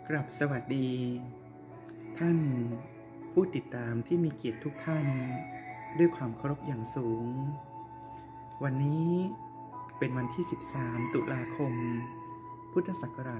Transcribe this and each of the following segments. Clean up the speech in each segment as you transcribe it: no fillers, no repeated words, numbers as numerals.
กราบสวัสดีท่านผู้ติดตามที่มีเกียรติทุกท่านด้วยความเคารพอย่างสูงวันนี้เป็นวันที่13ตุลาคมพุทธศักราช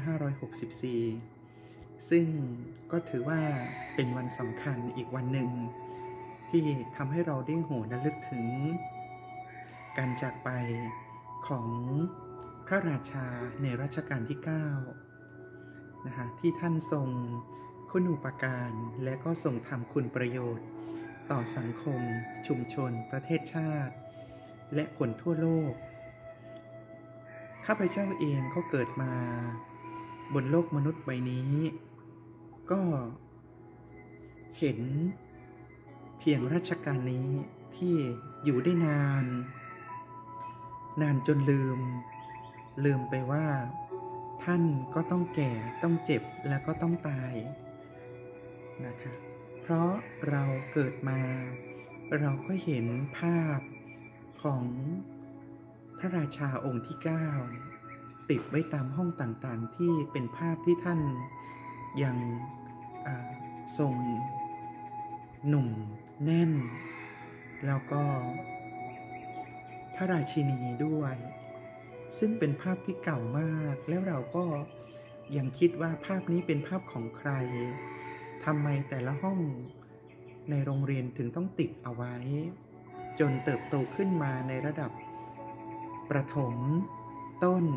2564ซึ่งก็ถือว่าเป็นวันสำคัญอีกวันหนึ่งที่ทำให้เราได้หวนระลึกถึงการจากไปของพระราชาในรัชกาลที่9นะคะที่ท่านทรงคุณูปการและก็ทรงทำคุณประโยชน์ต่อสังคมชุมชนประเทศชาติและคนทั่วโลกข้าพเจ้าเองก็เกิดมาบนโลกมนุษย์ใบนี้ก็เห็นเพียงรัชกาลนี้ที่อยู่ได้นานจนลืมไปว่าท่านก็ต้องแก่ต้องเจ็บแล้วก็ต้องตายนะคะเพราะเราเกิดมาเราก็เห็นภาพของพระราชาองค์ที่9ติดไว้ตามห้องต่างๆที่เป็นภาพที่ท่านยังทรงหนุ่มแน่นแล้วก็พระราชินีด้วยซึ่งเป็นภาพที่เก่ามากแล้วเราก็ยังคิดว่าภาพนี้เป็นภาพของใครทำไมแต่ละห้องในโรงเรียนถึงต้องติดเอาไว้จนเติบโตขึ้นมาในระดับประถมต้น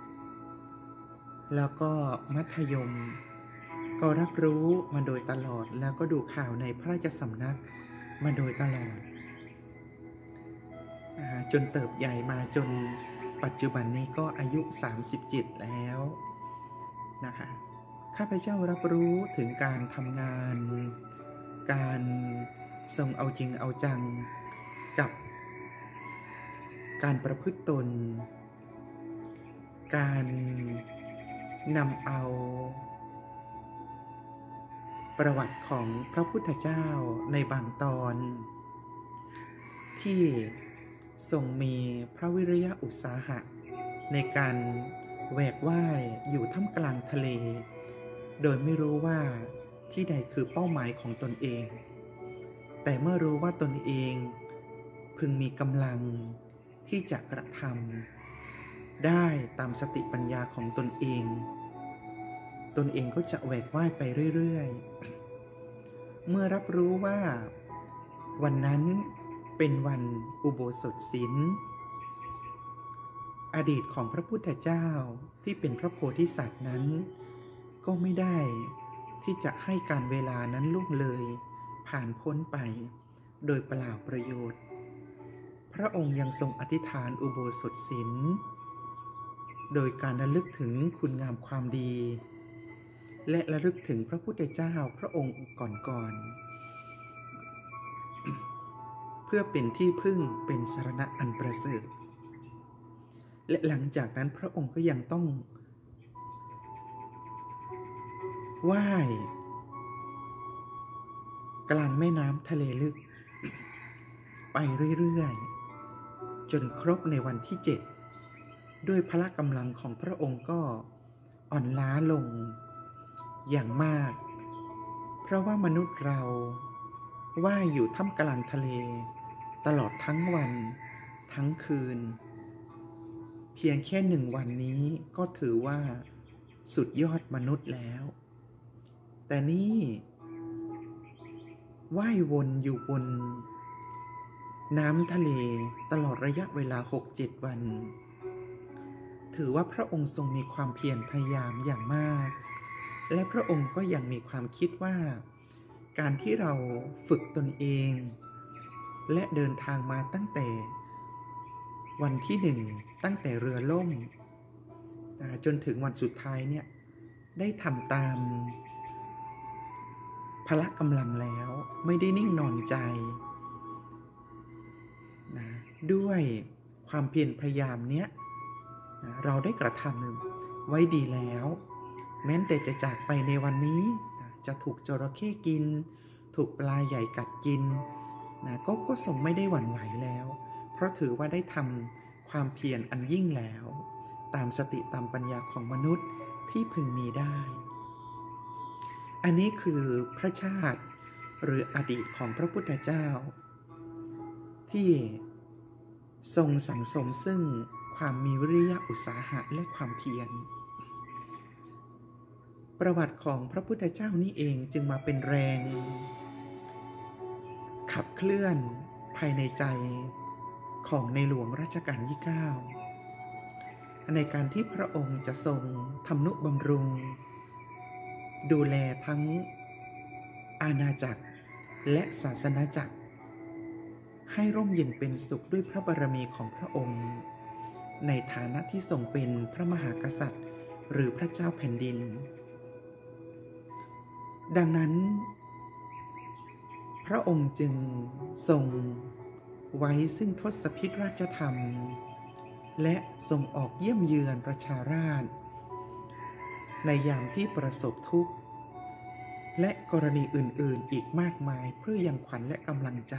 แล้วก็มัธยมก็รับรู้มาโดยตลอดแล้วก็ดูข่าวในพระราชสำนักมาโดยตลอดจนเติบใหญ่มาจนปัจจุบันนี้ก็อายุ37แล้วนะคะข้าพเจ้ารับรู้ถึงการทำงานการทรงเอาจริงเอาจังกับการประพฤติตนการนำเอาประวัติของพระพุทธเจ้าในบางตอนที่ทรงมีพระวิริยะอุตสาหะในการแหวกว่ายอยู่ท่ามกลางทะเลโดยไม่รู้ว่าที่ใดคือเป้าหมายของตนเองแต่เมื่อรู้ว่าตนเองพึงมีกำลังที่จะกระทำได้ตามสติปัญญาของตนเองก็จะแหวกว่ายไปเรื่อยๆเมื่อรับรู้ว่าวันนั้นเป็นวันอุโบสถศีลอดีตของพระพุทธเจ้าที่เป็นพระโพธิสัตว์นั้นก็ไม่ได้ที่จะให้การเวลานั้นล่วงเลยผ่านพ้นไปโดยเปล่าประโยชน์พระองค์ยังทรงอธิษฐานอุโบสถศีลโดยการระลึกถึงคุณงามความดีและระลึกถึงพระพุทธเจ้าพระองค์ก่อนเพื่อเป็นที่พึ่งเป็นสรณะอันประเสริฐและหลังจากนั้นพระองค์ก็ยังต้องว่ายกลางแม่น้ำทะเลลึกไปเรื่อยๆจนครบในวันที่7ด้วยพละกำลังของพระองค์ก็อ่อนล้าลงอย่างมากเพราะว่ามนุษย์เราว่ายอยู่ท่ามกลางทะเลตลอดทั้งวันทั้งคืนเพียงแค่1 วันนี้ก็ถือว่าสุดยอดมนุษย์แล้วแต่นี่ว่ายวนอยู่บนน้ำทะเลตลอดระยะเวลา 6-7 วันถือว่าพระองค์ทรงมีความเพียรพยายามอย่างมากและพระองค์ก็ยังมีความคิดว่าการที่เราฝึกตนเองและเดินทางมาตั้งแต่วันที่1ตั้งแต่เรือล่มจนถึงวันสุดท้ายเนี่ยได้ทำตามพละกำลังแล้วไม่ได้นิ่งนอนใจนะด้วยความเพียรพยายามเนี้ยเราได้กระทำไว้ดีแล้วแม้แต่จะจากไปในวันนี้จะถูกจระเข้กินถูกปลาใหญ่กัดกินก็ทรงไม่ได้หวั่นไหวแล้วเพราะถือว่าได้ทำความเพียรอันยิ่งแล้วตามสติตามปัญญาของมนุษย์ที่พึงมีได้อันนี้คือพระชาติหรืออดีตของพระพุทธเจ้าที่ทรงสั่งสมซึ่งความมีวิริยะอุตสาหะและความเพียรประวัติของพระพุทธเจ้านี้เองจึงมาเป็นแรงขับเคลื่อนภายในใจของในหลวงรัชกาลที่ 9ในการที่พระองค์จะทรงทำนุบำรุงดูแลทั้งอาณาจักรและศาสนาจักรให้ร่มเย็นเป็นสุขด้วยพระบารมีของพระองค์ในฐานะที่ทรงเป็นพระมหากษัตริย์หรือพระเจ้าแผ่นดินดังนั้นพระองค์จึงทรงไว้ซึ่งทศพิธราชธรรมและทรงออกเยี่ยมเยือนประชาราษฎร์ในยามที่ประสบทุกข์และกรณีอื่นๆอีกมากมายเพื่อยังขวัญและกำลังใจ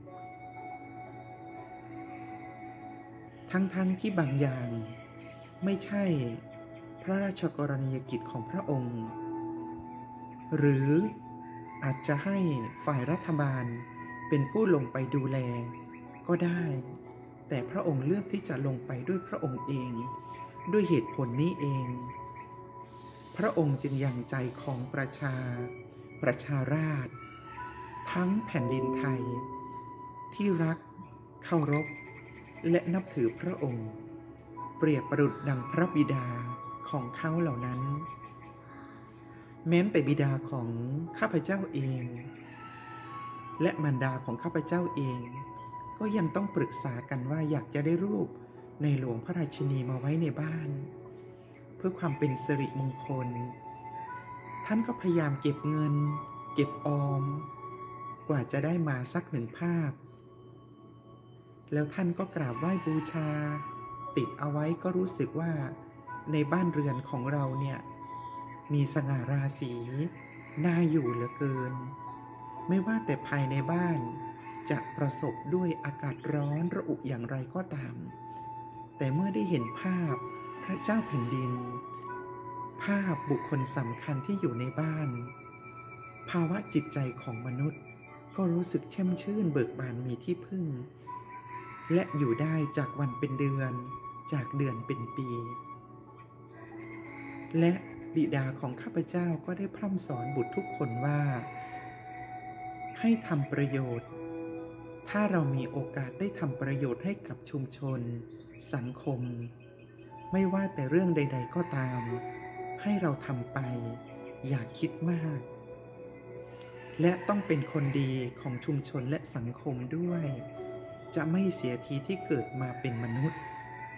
ทั้งที่บางอย่างไม่ใช่พระราชกรณียกิจของพระองค์หรืออาจจะให้ฝ่ายรัฐบาลเป็นผู้ลงไปดูแลก็ได้แต่พระองค์เลือกที่จะลงไปด้วยพระองค์เองด้วยเหตุผลนี้เองพระองค์จึงยังใจของประชาราษฎร์ทั้งแผ่นดินไทยที่รักเคารพและนับถือพระองค์เปรียบประดุจดังพระบิดาของเขาเหล่านั้นแม้แต่บิดาของข้าพเจ้าเองและมารดาของข้าพเจ้าเองก็ยังต้องปรึกษากันว่าอยากจะได้รูปในหลวงพระราชินีมาไว้ในบ้านเพื่อความเป็นสิริมงคลท่านก็พยายามเก็บเงินเก็บออมกว่าจะได้มาสักหนึ่งภาพแล้วท่านก็กราบไหว้บูชาติดเอาไว้ก็รู้สึกว่าในบ้านเรือนของเราเนี่ยมีสง่าราศีน่าอยู่เหลือเกินไม่ว่าแต่ภายในบ้านจะประสบด้วยอากาศร้อนระอุอย่างไรก็ตามแต่เมื่อได้เห็นภาพพระเจ้าแผ่นดินภาพบุคคลสำคัญที่อยู่ในบ้านภาวะจิตใจของมนุษย์ก็รู้สึกแช่มชื่นเบิกบานมีที่พึ่งและอยู่ได้จากวันเป็นเดือนจากเดือนเป็นปีและบิดาของข้าพเจ้าก็ได้พร่ำสอนบุตรทุกคนว่าให้ทำประโยชน์ถ้าเรามีโอกาสได้ทำประโยชน์ให้กับชุมชนสังคมไม่ว่าแต่เรื่องใดๆก็ตามให้เราทำไปอย่าคิดมากและต้องเป็นคนดีของชุมชนและสังคมด้วยจะไม่เสียทีที่เกิดมาเป็นมนุษย์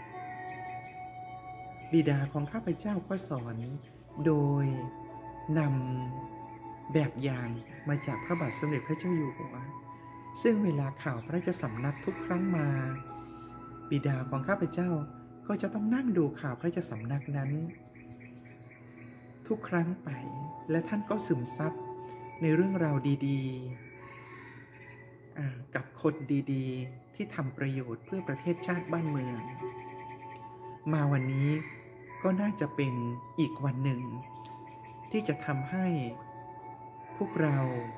บิดาของข้าพเจ้าก็สอนโดยนำแบบอย่างมาจากพระบาทสมเด็จพระเจ้าอยู่หัวซึ่งเวลาข่าวพระราชสำนักทุกครั้งมาบิดาของข้าพเจ้าก็จะต้องนั่งดูข่าวพระราชสำนักนั้นทุกครั้งไปและท่านก็ซึมซับในเรื่องราวดีๆกับคนดีๆที่ทำประโยชน์เพื่อประเทศชาติบ้านเมืองมาวันนี้ก็น่าจะเป็นอีกวันหนึ่งที่จะทำให้พวกเรา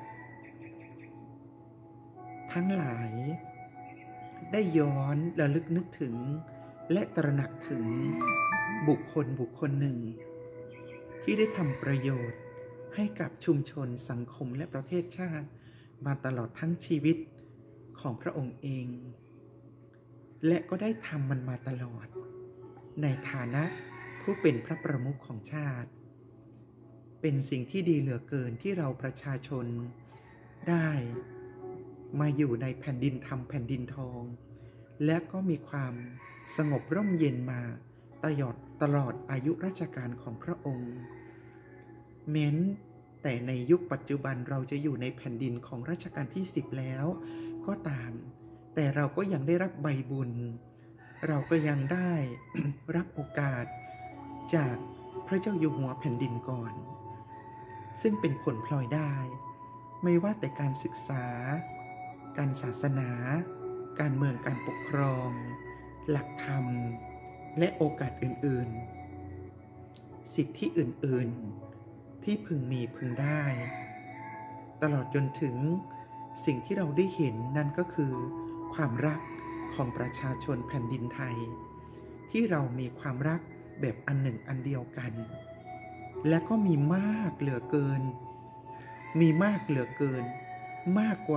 ทั้งหลายได้ย้อนระลึกนึกถึงและตระหนักถึงบุคคลหนึ่งที่ได้ทำประโยชน์ให้กับชุมชนสังคมและประเทศชาติมาตลอดทั้งชีวิตของพระองค์เองและก็ได้ทำมันมาตลอดในฐานะผู้เป็นพระประมุขของชาติเป็นสิ่งที่ดีเหลือเกินที่เราประชาชนได้มาอยู่ในแผ่นดินธรรมแผ่นดินทองและก็มีความสงบร่มเย็นมาตลอดอายุราชการของพระองค์แม้นแต่ในยุคปัจจุบันเราจะอยู่ในแผ่นดินของรัชกาลที่ 10แล้วก็ตามแต่เราก็ยังได้รับใบบุญเราก็ยังได้ รับโอกาสจากพระเจ้าอยู่หัวแผ่นดินก่อนซึ่งเป็นผลพลอยได้ไม่ว่าแต่การศึกษาการศาสนาการเมืองการปกครองหลักธรรมและโอกาสอื่นๆสิทธิอื่นๆที่พึงมีพึงได้ตลอดจนถึงสิ่งที่เราได้เห็นนั่นก็คือความรักของประชาชนแผ่นดินไทยที่เรามีความรักแบบอันหนึ่งอันเดียวกันและก็มีมากเหลือเกินมากก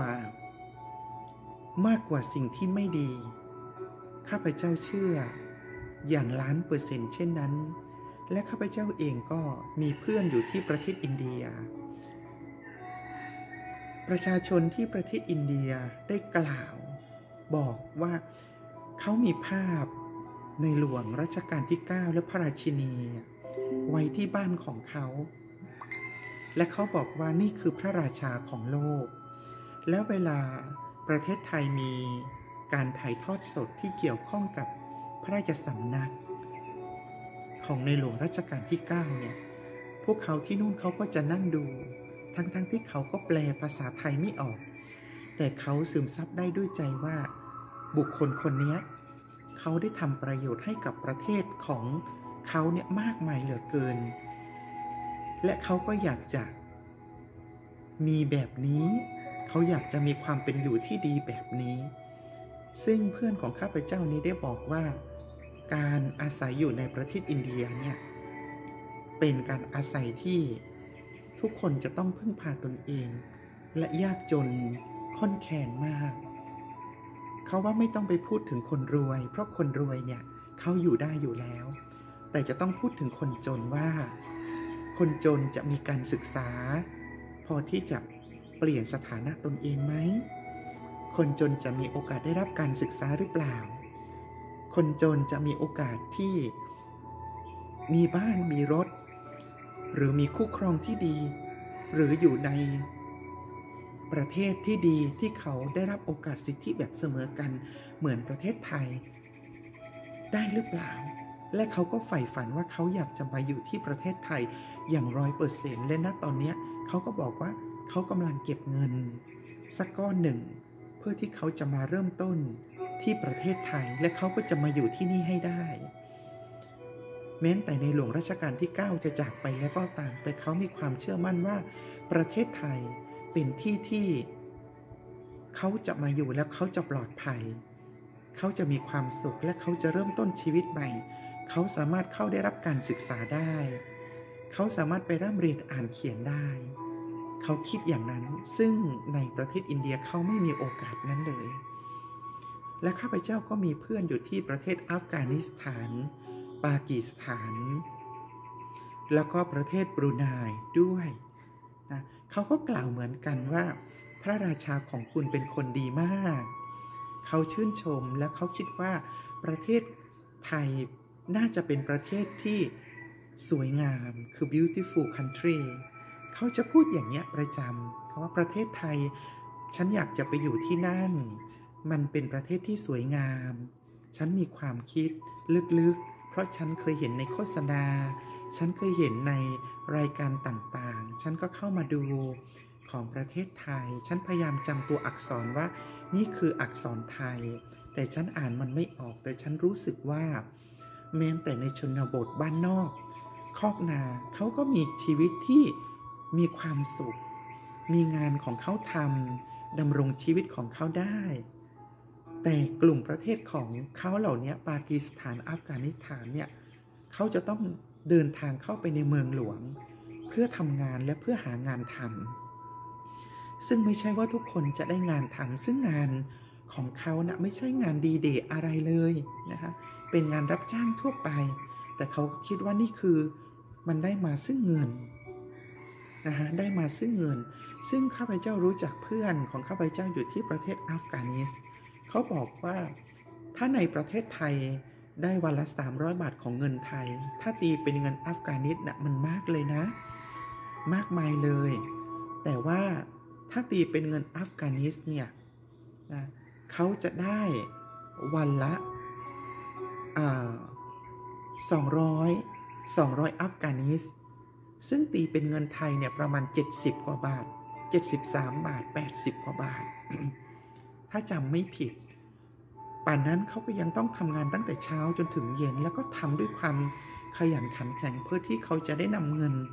ว่าสิ่งที่ไม่ดีข้าพเจ้าเชื่ออย่าง1,000,000%เช่นนั้นและข้าพเจ้าเองก็มีเพื่อนอยู่ที่ประเทศอินเดียประชาชนที่ประเทศอินเดียได้กล่าวบอกว่าเขามีภาพในหลวงรัชกาลที่9และพระราชินีไว้ที่บ้านของเขาและเขาบอกว่านี่คือพระราชาของโลกแล้วเวลาประเทศไทยมีการถ่ายทอดสดที่เกี่ยวข้องกับพระราชสำนักของในหลวงรัชกาลที่9เนี่ยพวกเขาที่นู่นเขาก็จะนั่งดูทั้งที่เขาก็แปลภาษาไทยไม่ออกแต่เขาซึมซับได้ด้วยใจว่าบุคคลคนนี้เขาได้ทำประโยชน์ให้กับประเทศของเขาเนี่ยมากมายเหลือเกินและเขาก็อยากจะมีแบบนี้เขาอยากจะมีความเป็นอยู่ที่ดีแบบนี้ซึ่งเพื่อนของข้าพเจ้านี้ได้บอกว่าการอาศัยอยู่ในประเทศอินเดียเนี่ยเป็นการอาศัยที่ทุกคนจะต้องพึ่งพาตนเองและยากจนค่อนแคลนมากเขาว่าไม่ต้องไปพูดถึงคนรวยเพราะคนรวยเนี่ยเขาอยู่ได้อยู่แล้วแต่จะต้องพูดถึงคนจนว่าคนจนจะมีการศึกษาพอที่จะเปลี่ยนสถานะตนเองไหมคนจนจะมีโอกาสได้รับการศึกษาหรือเปล่าคนจนจะมีโอกาสที่มีบ้านมีรถหรือมีคู่ครองที่ดีหรืออยู่ในประเทศที่ดีที่เขาได้รับโอกาสสิทธิแบบเสมอกันเหมือนประเทศไทยได้หรือเปล่าและเขาก็ใฝ่ฝันว่าเขาอยากจะมาอยู่ที่ประเทศไทยอย่าง100%และณตอนนี้เขาก็บอกว่าเขากำลังเก็บเงินสักก้อนหนึ่งเพื่อที่เขาจะมาเริ่มต้นที่ประเทศไทยและเขาก็จะมาอยู่ที่นี่ให้ได้แม้แต่ในหลวงรัชกาลที่9จะจากไปแล้วก็ตามแต่เขามีความเชื่อมั่นว่าประเทศไทยเป็นที่ที่เขาจะมาอยู่แล้วเขาจะปลอดภัยเขาจะมีความสุขและเขาจะเริ่มต้นชีวิตใหม่เขาสามารถเข้าได้รับการศึกษาได้เขาสามารถไปร่ำเรียนอ่านเขียนได้เขาคิดอย่างนั้นซึ่งในประเทศอินเดียเขาไม่มีโอกาสนั้นเลยและข้าพเจ้าก็มีเพื่อนอยู่ที่ประเทศอัฟกานิสถานปากีสถานแล้วก็ประเทศบรูไนด้วยนะเขาก็กล่าวเหมือนกันว่าพระราชาของคุณเป็นคนดีมากเขาชื่นชมและเขาคิดว่าประเทศไทยน่าจะเป็นประเทศที่สวยงามคือ beautiful country เขาจะพูดอย่างเงี้ยประจำเขาว่าประเทศไทยฉันอยากจะไปอยู่ที่นั่นมันเป็นประเทศที่สวยงามฉันมีความคิดลึกๆเพราะฉันเคยเห็นในโฆษณาฉันเคยเห็นในรายการต่างๆฉันก็เข้ามาดูของประเทศไทยฉันพยายามจำตัวอักษรว่านี่คืออักษรไทยแต่ฉันอ่านมันไม่ออกแต่ฉันรู้สึกว่าแม้แต่ในชนบทบ้านนอกคอกนาเขาก็มีชีวิตที่มีความสุขมีงานของเขาทำดำรงชีวิตของเขาได้แต่กลุ่มประเทศของเขาเหล่านี้ปากีสถานอัฟกานิสถานเนี่ยเขาจะต้องเดินทางเข้าไปในเมืองหลวงเพื่อทำงานและเพื่อหางานทำซึ่งไม่ใช่ว่าทุกคนจะได้งานทำซึ่งงานของเขานะไม่ใช่งานดีเดย์อะไรเลยนะคะเป็นงานรับจ้างทั่วไปแต่เขาคิดว่านี่คือมันได้มาซึ่งเงินนะคะได้มาซึ่งเงินซึ่งข้าพเจ้ารู้จักเพื่อนของข้าพเจ้าอยู่ที่ประเทศอัฟกานิสเขาบอกว่าถ้าในประเทศไทยได้วันละ300 บาทของเงินไทยถ้าตีเป็นเงินอัฟกานิสนะมันมากเลยนะมากมายเลยแต่ว่าถ้าตีเป็นเงินอัฟกานิสเนี่ยนะเขาจะได้วันละ200อัฟกานิสซึ่งตีเป็นเงินไทยเนี่ยประมาณ70กว่าบาท73บาท80กว่าบาท ถ้าจำไม่ผิดป่านนั้นเขาก็ยังต้องทำงานตั้งแต่เช้าจนถึงเย็นแล้วก็ทำด้วยความขยันขันแข็งเพื่อที่เขาจะได้นำเงิน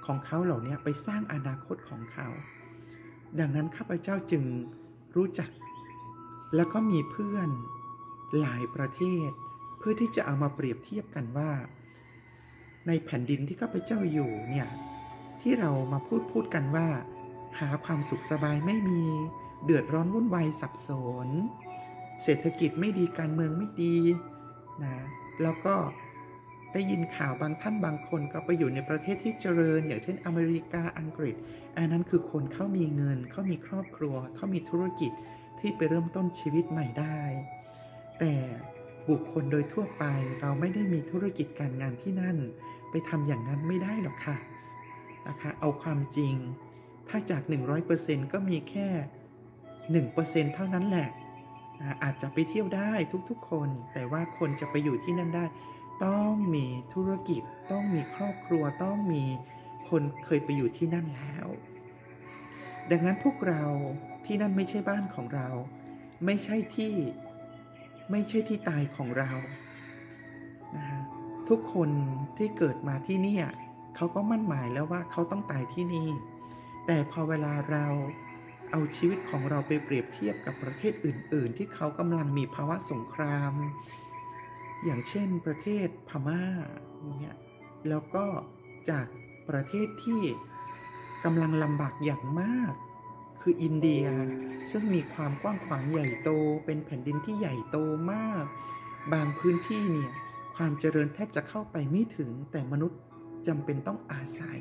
ของเขาเหล่านี้ไปสร้างอนาคตของเขาดังนั้นข้าพเจ้าจึงรู้จักแล้วก็มีเพื่อนหลายประเทศเพื่อที่จะเอามาเปรียบเทียบกันว่าในแผ่นดินที่ข้าพเจ้าอยู่เนี่ยที่เรามาพูดกันว่าหาความสุขสบายไม่มีเดือดร้อนวุ่นวายสับสนเศรษฐกิจไม่ดีการเมืองไม่ดีนะแล้วก็ได้ยินข่าวบางท่านบางคนก็ไปอยู่ในประเทศที่เจริญอย่างเช่นอเมริกาอังกฤษอันนั้นคือคนเขามีเงินเขามีครอบครัวเขามีธุรกิจที่ไปเริ่มต้นชีวิตใหม่ได้แต่บุคคลโดยทั่วไปเราไม่ได้มีธุรกิจการงานที่นั่นไปทำอย่างนั้นไม่ได้หรอกค่ะนะคะเอาความจริงถ้าจาก 100% ก็มีแค่ 1% เท่านั้นแหละอาจจะไปเที่ยวได้ทุกๆคนแต่ว่าคนจะไปอยู่ที่นั่นได้ต้องมีธุรกิจต้องมีครอบครัวต้องมีคนเคยไปอยู่ที่นั่นแล้วดังนั้นพวกเราที่นั่นไม่ใช่บ้านของเราไม่ใช่ที่ตายของเรานะทุกคนที่เกิดมาที่นี่เขาก็มั่นหมายแล้วว่าเขาต้องตายที่นี่แต่พอเวลาเราเอาชีวิตของเราไปเปรียบเทียบกับประเทศอื่นๆที่เขากำลังมีภาวะสงครามอย่างเช่นประเทศพม่าเนี่ยแล้วก็จากประเทศที่กำลังลำบากอย่างมากคืออินเดียซึ่งมีความกว้างขวางใหญ่โตเป็นแผ่นดินที่ใหญ่โตมากบางพื้นที่เนี่ยความเจริญแทบจะเข้าไปไม่ถึงแต่มนุษย์จำเป็นต้องอาศัย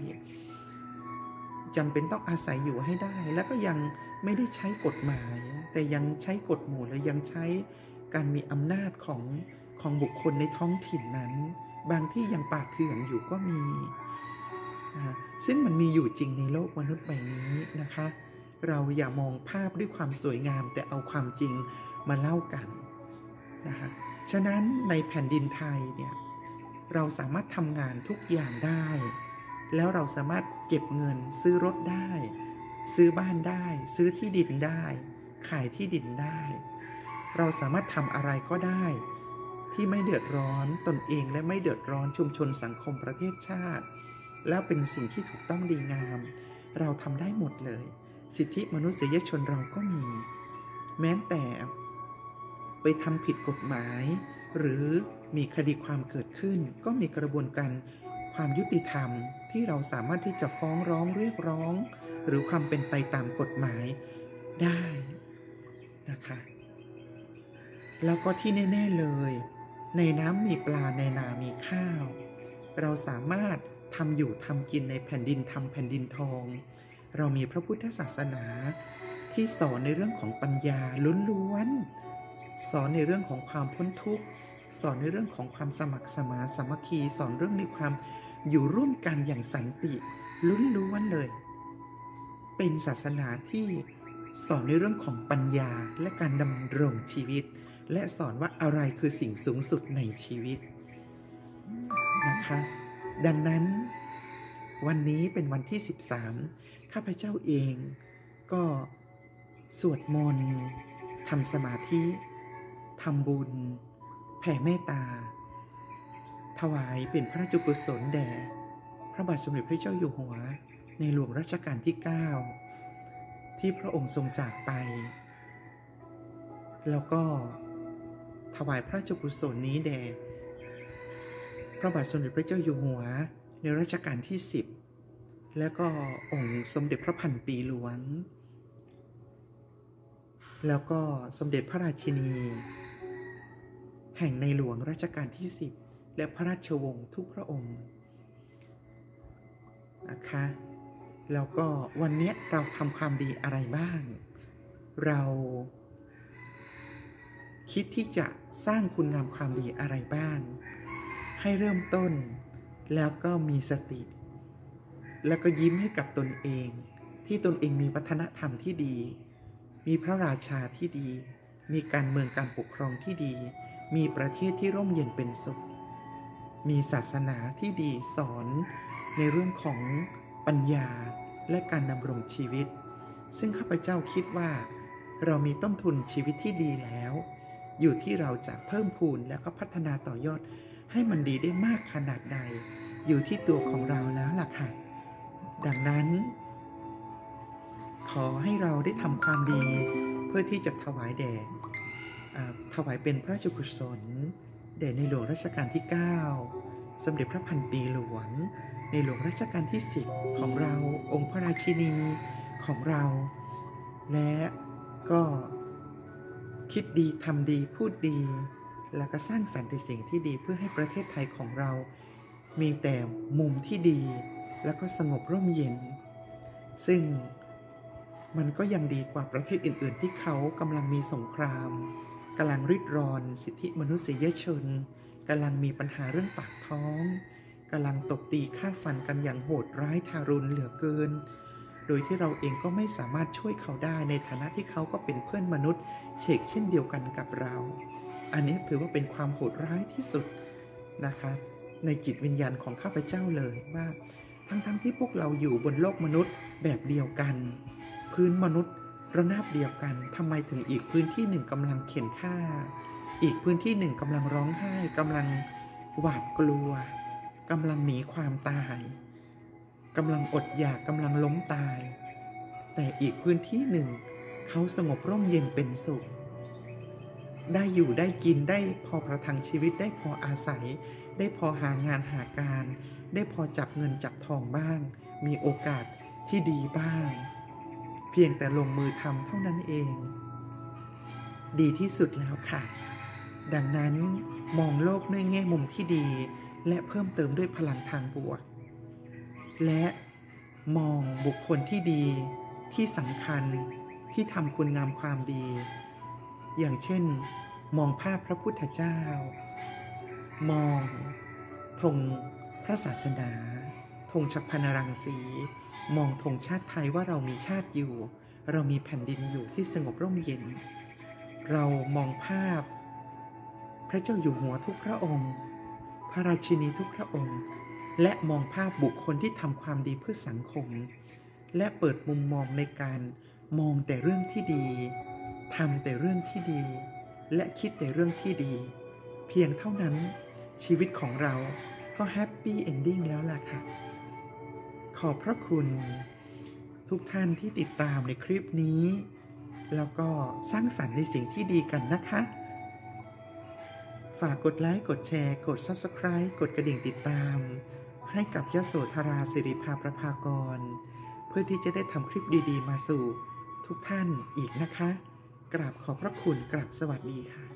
อยู่ให้ได้แล้วก็ยังไม่ได้ใช้กฎหมายแต่ยังใช้กฎหมู่และยังใช้การมีอำนาจของบุคคลในท้องถิ่นนั้นบางที่ยังป่าเถื่อนอยู่ก็มีซึ่งมันมีอยู่จริงในโลกมนุษย์ใบนี้นะคะเราอย่ามองภาพด้วยความสวยงามแต่เอาความจริงมาเล่ากันนะคะฉะนั้นในแผ่นดินไทยเนี่ยเราสามารถทำงานทุกอย่างได้แล้วเราสามารถเก็บเงินซื้อรถได้ซื้อบ้านได้ซื้อที่ดินได้ขายที่ดินได้เราสามารถทำอะไรก็ได้ที่ไม่เดือดร้อนตนเองและไม่เดือดร้อนชุมชนสังคมประเทศชาติแล้วเป็นสิ่งที่ถูกต้องดีงามเราทำได้หมดเลยสิทธิมนุษยชนเราก็มีแม้แต่ไปทำผิดกฎหมายหรือมีคดีความเกิดขึ้นก็มีกระบวนการความยุติธรรมที่เราสามารถที่จะฟ้องร้องเรียกร้องหรือความเป็นไปตามกฎหมายได้นะคะแล้วก็ที่แน่ๆเลยในน้ำมีปลาในนามีข้าวเราสามารถทำอยู่ทำกินในแผ่นดินทำแผ่นดินทองเรามีพระพุทธศาสนาที่สอนในเรื่องของปัญญาล้วนๆสอนในเรื่องของความพ้นทุกข์สอนในเรื่องของความสมัครสมานสามัคคีสอนเรื่องในความอยู่ร่วมกันอย่างสันติล้วนๆเลยเป็นศาสนาที่สอนในเรื่องของปัญญาและการดำรงชีวิตและสอนว่าอะไรคือสิ่งสูงสุดในชีวิตนะคะดังนั้นวันนี้เป็นวันที่13ข้าพเจ้าเองก็สวดมนต์ทำสมาธิทำบุญแผ่เมตตาถวายเป็นพระราชกุศลแด่พระบาทสมเด็จพระเจ้าอยู่หัวในหลวงรัชกาลที่9ที่พระองค์ทรงจากไปแล้วก็ถวายพระราชกุศลนี้แด่พระบาทสมเด็จพระเจ้าอยู่หัวในรัชกาลที่10แล้วก็องค์สมเด็จพระพันปีหลวงแล้วก็สมเด็จพระราชินีแห่งในหลวงรัชกาลที่10และพระราชวงศ์ทุกพระองค์นะคะแล้วก็วันนี้เราทำความดีอะไรบ้างเราคิดที่จะสร้างคุณงามความดีอะไรบ้างให้เริ่มต้นแล้วก็มีสติแล้วก็ยิ้มให้กับตนเองที่ตนเองมีวัฒนธรรมที่ดีมีพระราชาที่ดีมีการเมืองการปกครองที่ดีมีประเทศที่ร่มเย็นเป็นสุขมีศาสนาที่ดีสอนในเรื่องของปัญญาและการดำรงชีวิตซึ่งข้าพเจ้าคิดว่าเรามีต้นทุนชีวิตที่ดีแล้วอยู่ที่เราจะเพิ่มพูนแล้วก็พัฒนาต่อยอดให้มันดีได้มากขนาดใดอยู่ที่ตัวของเราแล้วล่ะค่ะดังนั้นขอให้เราได้ทำความดีเพื่อที่จะถวายเป็นพระราชกุศลแด่ในหลวงรัชกาลที่ 9 สมเด็จพระพันปีหลวงในหลวงรัชกาลที่ 10 ของเราองค์พระราชินีของเรา และก็คิดดีทำดีพูดดีแล้วก็สร้างสรรค์ในสิ่งที่ดีเพื่อให้ประเทศไทยของเรามีแต่มุมที่ดีแล้วก็สงบร่มเย็นซึ่งมันก็ยังดีกว่าประเทศอื่นๆที่เขากำลังมีสงครามกำลังริดรอนสิทธิมนุษยชนกำลังมีปัญหาเรื่องปากท้องกำลังตบตีฆ่าฟันกันอย่างโหดร้ายทารุณเหลือเกินโดยที่เราเองก็ไม่สามารถช่วยเขาได้ในฐานะที่เขาก็เป็นเพื่อนมนุษย์เช่นเดียวกันกับเราอันนี้ถือว่าเป็นความโหดร้ายที่สุดนะคะในจิตวิญญาณของข้าพเจ้าเลยว่าทั้งที่พวกเราอยู่บนโลกมนุษย์แบบเดียวกันพื้นมนุษย์ระนาบเดียวกันทำไมถึงอีกพื้นที่หนึ่งกำลังเข็นฆ่าอีกพื้นที่หนึ่งกำลังร้องไห้กำลังหวาดกลัวกำลังหนีความตายกำลังอดอยากกำลังล้มตายแต่อีกพื้นที่หนึ่งเขาสงบร่มเย็นเป็นสุขได้อยู่ได้กินได้พอประทังชีวิตได้พออาศัยได้พอหางานหาการได้พอจับเงินจับทองบ้างมีโอกาสที่ดีบ้างเพียงแต่ลงมือทำเท่านั้นเองดีที่สุดแล้วค่ะดังนั้นมองโลกในแง่มุมที่ดีและเพิ่มเติมด้วยพลังทางบวกและมองบุคคลที่ดีที่สำคัญที่ทำคุณงามความดีอย่างเช่นมองภาพพระพุทธเจ้ามองธงพระศาสนาธงชัพพนรังสีมองธงชาติไทยว่าเรามีชาติอยู่เรามีแผ่นดินอยู่ที่สงบร่มเย็นเรามองภาพพระเจ้าอยู่หัวทุกพระองค์พระราชินีทุกพระองค์และมองภาพบุคคลที่ทำความดีเพื่อสังคมและเปิดมุมมองในการมองแต่เรื่องที่ดีทำแต่เรื่องที่ดีและคิดแต่เรื่องที่ดีเพียงเท่านั้นชีวิตของเราก็แฮปปี้เอนดิ้งแล้วล่ะค่ะขอบพระคุณทุกท่านที่ติดตามในคลิปนี้แล้วก็สร้างสรรค์ในสิ่งที่ดีกันนะคะฝากกดไลค์กดแชร์กด Subscribe กดกระดิ่งติดตามให้กับยโสธราสิริภาประภากรเพื่อที่จะได้ทำคลิปดีๆมาสู่ทุกท่านอีกนะคะกราบขอบพระคุณกราบสวัสดีค่ะ